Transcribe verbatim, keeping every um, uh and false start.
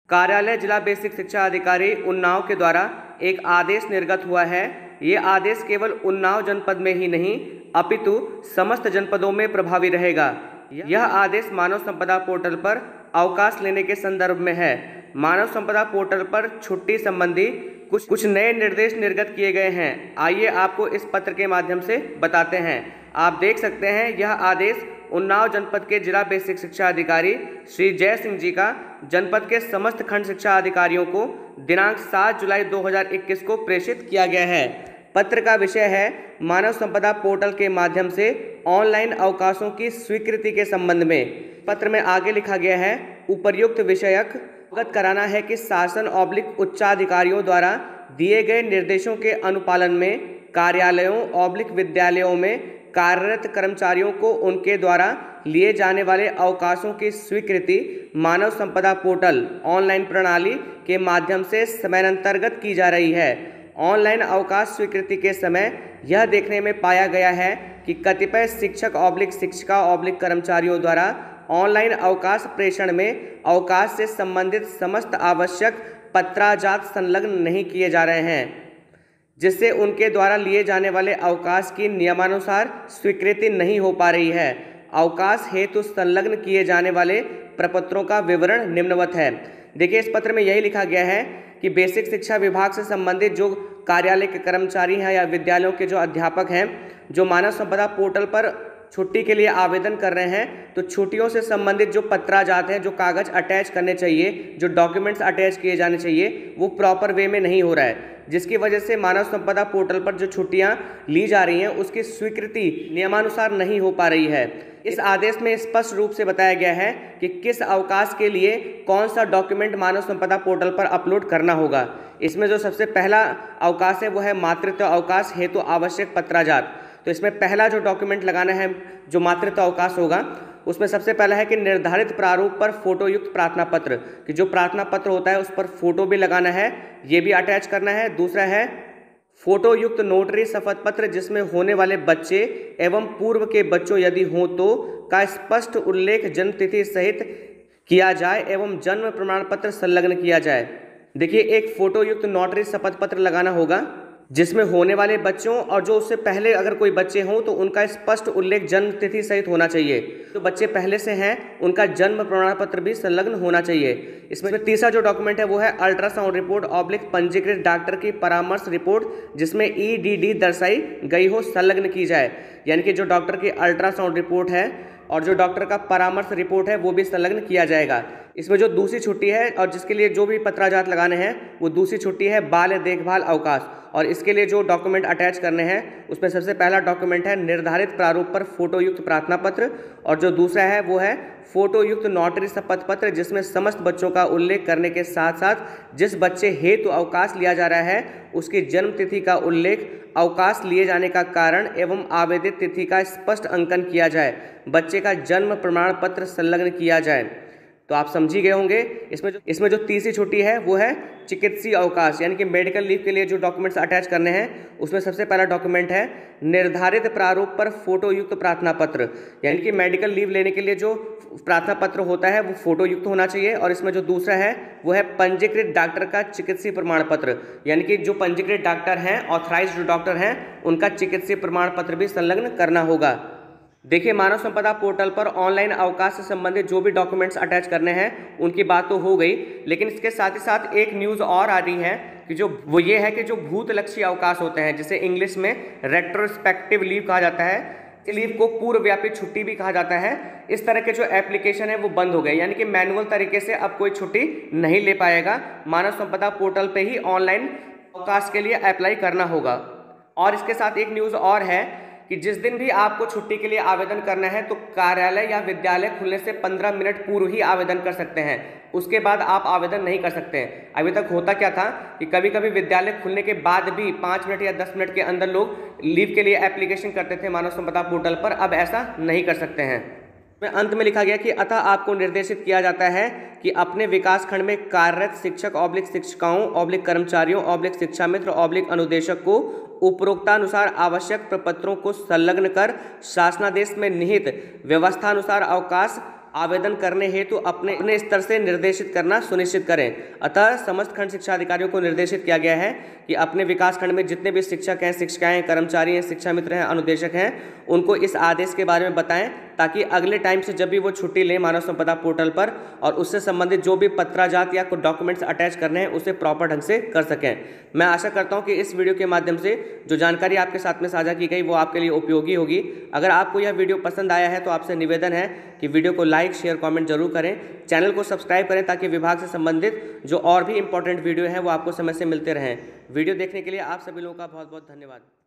कार्यालय जिला बेसिक शिक्षा अधिकारी उन्नाव के द्वारा एक आदेश निर्गत हुआ है। ये आदेश केवल उन्नाव जनपद में ही नहीं अपितु समस्त जनपदों में प्रभावी रहेगा। यह आदेश मानव संपदा पोर्टल पर अवकाश लेने के संदर्भ में है। मानव संपदा पोर्टल पर छुट्टी संबंधी कुछ कुछ नए निर्देश निर्गत किए गए हैं। आइए आपको इस पत्र के माध्यम से बताते हैं। आप देख सकते हैं यह आदेश उन्नाव जनपद के जिला बेसिक शिक्षा अधिकारी श्री जय सिंह जी का जनपद के समस्त खंड शिक्षा अधिकारियों को दिनांक सात जुलाई दो हज़ार इक्कीस को प्रेषित किया गया है। पत्र का विषय है मानव संपदा पोर्टल के माध्यम से ऑनलाइन अवकाशों की स्वीकृति के संबंध में। पत्र में आगे लिखा गया है, उपर्युक्त विषयक अवगत कराना है कि शासन ऑब्लिक उच्चाधिकारियों द्वारा दिए गए निर्देशों के अनुपालन में कार्यालयों ऑब्लिक विद्यालयों में कार्यरत कर्मचारियों को उनके द्वारा लिए जाने वाले अवकाशों की स्वीकृति मानव संपदा पोर्टल ऑनलाइन प्रणाली के माध्यम से समयान्तर्गत की जा रही है। ऑनलाइन अवकाश स्वीकृति के समय यह देखने में पाया गया है कि कतिपय शिक्षक ऑब्लिक शिक्षिका ऑब्लिक कर्मचारियों द्वारा ऑनलाइन अवकाश प्रेषण में अवकाश से संबंधित समस्त आवश्यक पत्राजात संलग्न नहीं किए जा रहे हैं, जिससे उनके द्वारा लिए जाने वाले अवकाश की नियमानुसार स्वीकृति नहीं हो पा रही है। अवकाश हेतु संलग्न किए जाने वाले प्रपत्रों का विवरण निम्नवत है। देखिए, इस पत्र में यही लिखा गया है कि बेसिक शिक्षा विभाग से संबंधित जो कार्यालय के कर्मचारी हैं या विद्यालयों के जो अध्यापक हैं जो मानव संपदा पोर्टल पर छुट्टी के लिए आवेदन कर रहे हैं, तो छुट्टियों से संबंधित जो पत्राजात हैं, जो कागज़ अटैच करने चाहिए, जो डॉक्यूमेंट्स अटैच किए जाने चाहिए, वो प्रॉपर वे में नहीं हो रहा है, जिसकी वजह से मानव संपदा पोर्टल पर जो छुट्टियां ली जा रही हैं उसकी स्वीकृति नियमानुसार नहीं हो पा रही है। इस आदेश में स्पष्ट रूप से बताया गया है कि किस अवकाश के लिए कौन सा डॉक्यूमेंट मानव संपदा पोर्टल पर अपलोड करना होगा। इसमें जो सबसे पहला अवकाश है वो है मातृत्व अवकाश हेतु आवश्यक पत्राजात। तो इसमें पहला जो डॉक्यूमेंट लगाना है जो मातृत्व अवकाश होगा, उसमें सबसे पहला है कि निर्धारित प्रारूप पर फोटो युक्त प्रार्थना पत्र, कि जो प्रार्थना पत्र होता है उस पर फोटो भी लगाना है, ये भी अटैच करना है। दूसरा है फोटो युक्त नोटरी शपथ पत्र जिसमें होने वाले बच्चे एवं पूर्व के बच्चों यदि हों तो का स्पष्ट उल्लेख जन्म तिथि सहित किया जाए एवं जन्म प्रमाण पत्र संलग्न किया जाए। देखिए, एक फोटो युक्त नोटरी शपथ पत्र लगाना होगा जिसमें होने वाले बच्चों और जो उससे पहले अगर कोई बच्चे हों तो उनका स्पष्ट उल्लेख जन्म तिथि सहित होना चाहिए। जो बच्चे पहले से हैं उनका जन्म प्रमाण पत्र भी संलग्न होना चाहिए। इसमें तीसरा जो डॉक्यूमेंट है वो है अल्ट्रासाउंड रिपोर्ट ऑब्लिक पंजीकृत डॉक्टर की परामर्श रिपोर्ट जिसमें ई डी डी दर्शाई गई हो संलग्न की जाए। यानी कि जो डॉक्टर की अल्ट्रासाउंड रिपोर्ट है और जो डॉक्टर का परामर्श रिपोर्ट है वो भी संलग्न किया जाएगा। इसमें जो दूसरी छुट्टी है और जिसके लिए जो भी पत्राजात लगाने हैं वो दूसरी छुट्टी है बाल देखभाल अवकाश, और इसके लिए जो डॉक्यूमेंट अटैच करने हैं उसमें सबसे पहला डॉक्यूमेंट है निर्धारित प्रारूप पर फोटो युक्त प्रार्थना पत्र, और जो दूसरा है वो है फोटो युक्त नोटरी शपथ पत्र जिसमें समस्त बच्चों का उल्लेख करने के साथ साथ जिस बच्चे हेतु अवकाश लिया जा रहा है उसकी जन्म तिथि का उल्लेख, अवकाश लिए जाने का कारण एवं आवेदित तिथि का स्पष्ट अंकन किया जाए, बच्चे का जन्म प्रमाण पत्र संलग्न किया जाए। तो आप समझी गए होंगे। इसमें जो इसमें जो तीसरी छुट्टी है वो है चिकित्सीय अवकाश, यानी कि मेडिकल लीव के लिए जो डॉक्यूमेंट्स अटैच करने हैं उसमें सबसे पहला डॉक्यूमेंट है निर्धारित प्रारूप पर फोटो युक्त प्रार्थना पत्र, यानी कि मेडिकल लीव लेने के लिए जो प्रार्थना पत्र होता है वो फोटो युक्त होना चाहिए। और इसमें जो दूसरा है वो है पंजीकृत डॉक्टर का चिकित्सीय प्रमाण पत्र, यानी कि जो पंजीकृत डॉक्टर हैं ऑथराइज्ड जो डॉक्टर हैं उनका चिकित्सीय प्रमाण पत्र भी संलग्न करना होगा। देखिए, मानव संपदा पोर्टल पर ऑनलाइन अवकाश से संबंधित जो भी डॉक्यूमेंट्स अटैच करने हैं उनकी बात तो हो गई, लेकिन इसके साथ ही साथ एक न्यूज़ और आ रही है कि जो वो ये है कि जो भूतलक्षी अवकाश होते हैं जिसे इंग्लिश में रेट्रोस्पेक्टिव लीव कहा जाता है, इस लीव को पूर्वव्यापी छुट्टी भी कहा जाता है, इस तरह के जो एप्लीकेशन है वो बंद हो गए, यानी कि मैनुअल तरीके से अब कोई छुट्टी नहीं ले पाएगा। मानव संपदा पोर्टल पर ही ऑनलाइन अवकाश के लिए अप्लाई करना होगा। और इसके साथ एक न्यूज़ और है कि जिस दिन भी आपको छुट्टी के लिए आवेदन करना है तो कार्यालय या विद्यालय खुलने से पंद्रह मिनट पूर्व ही आवेदन कर सकते हैं, उसके बाद आप आवेदन नहीं कर सकते हैं। अभी तक होता क्या था कि कभी कभी विद्यालय खुलने के बाद भी पाँच मिनट या दस मिनट के अंदर लोग लीव के लिए एप्लीकेशन करते थे मानव संपदा पोर्टल पर, अब ऐसा नहीं कर सकते हैं। में अंत में लिखा गया कि अतः आपको निर्देशित किया जाता है कि अपने विकास खंड में कार्यरत शिक्षक ऑब्लिक शिक्षिकाओं ऑब्लिक कर्मचारियों ऑब्लिक शिक्षा मित्र ऑब्लिक अनुदेशक को उपरोक्तानुसार आवश्यक प्रपत्रों को संलग्न कर शासनादेश में निहित व्यवस्थानुसार अवकाश आवेदन करने हेतु तो अपने अपने स्तर से निर्देशित करना सुनिश्चित करें। अतः समस्त खंड शिक्षा अधिकारियों को निर्देशित किया गया है कि अपने विकास खंड में जितने भी शिक्षक हैं, शिक्षिकाएं, कर्मचारी हैं, शिक्षा मित्र हैं, अनुदेशक हैं, उनको इस आदेश के बारे में बताएं, ताकि अगले टाइम से जब भी वो छुट्टी लें मानव संपदा पोर्टल पर और उससे संबंधित जो भी पत्राजात या कुछ डॉक्यूमेंट्स अटैच करने हैं उसे प्रॉपर ढंग से कर सकें। मैं आशा करता हूं कि इस वीडियो के माध्यम से जो जानकारी आपके साथ में साझा की गई वो आपके लिए उपयोगी होगी। अगर आपको यह वीडियो पसंद आया है तो आपसे निवेदन है कि वीडियो को लाइक, शेयर, कमेंट जरूर करें। चैनल को सब्सक्राइब करें ताकि विभाग से संबंधित जो और भी इंपॉर्टेंट वीडियो हैं वो आपको समय से मिलते रहें। वीडियो देखने के लिए आप सभी लोगों का बहुत बहुत धन्यवाद।